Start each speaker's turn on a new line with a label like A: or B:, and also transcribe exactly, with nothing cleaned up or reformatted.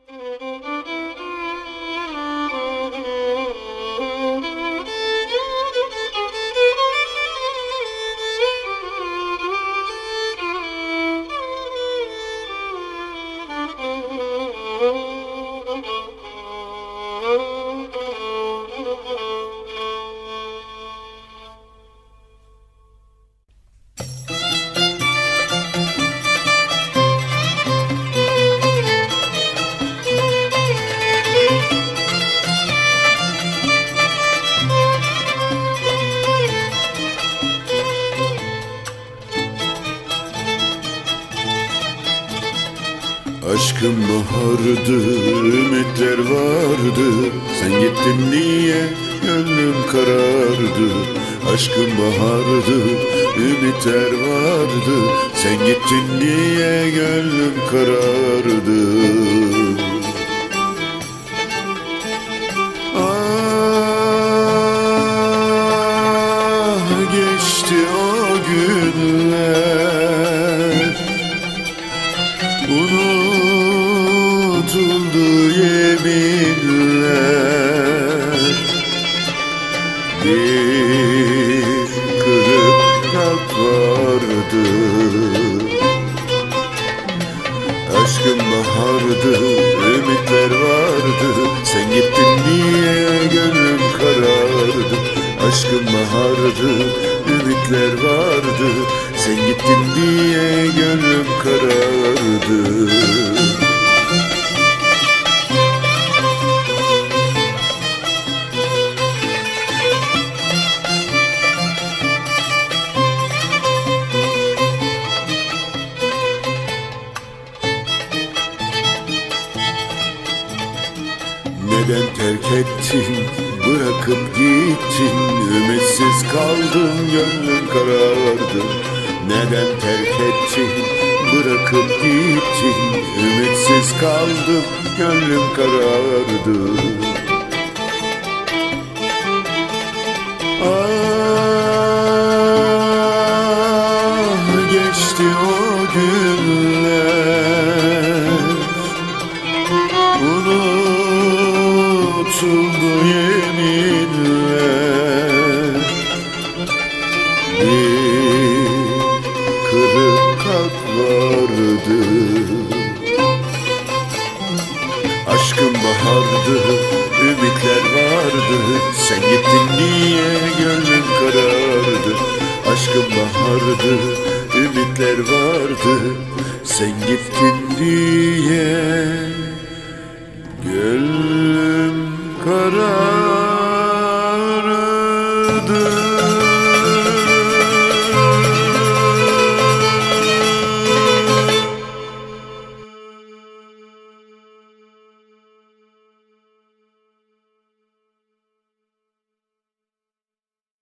A: Aşkım bahardı, ümitler vardı. Sen gittin diye gönlüm karardı. Aşkım bahardı, ümitler vardı. Sen gittin diye gönlüm karardı. Ah, geçti o günler, unutuldu yeminler. Bir kırık kalp vardı. Aşkım bahardı, ümitler vardı. Sen gittin diye gönlüm karardı. Aşkım bahardı, ümitler vardı. Sen gittin diye gönlüm karardı. Neden terk ettin, bırakıp gittin? Ümitsiz kaldım, gönlüm karardı. Neden terk ettin, bırakıp gittin? Ümitsiz kaldım, gönlüm karardı. Ah, geçti o günler, unutuldu yeminler. Bir kırık kalp vardı. Aşkım bahardı, ümitler vardı. Sen gittin diye gönlüm karardı. Aşkım bahardı, ümitler vardı. Sen gittin diye gönlüm karardı.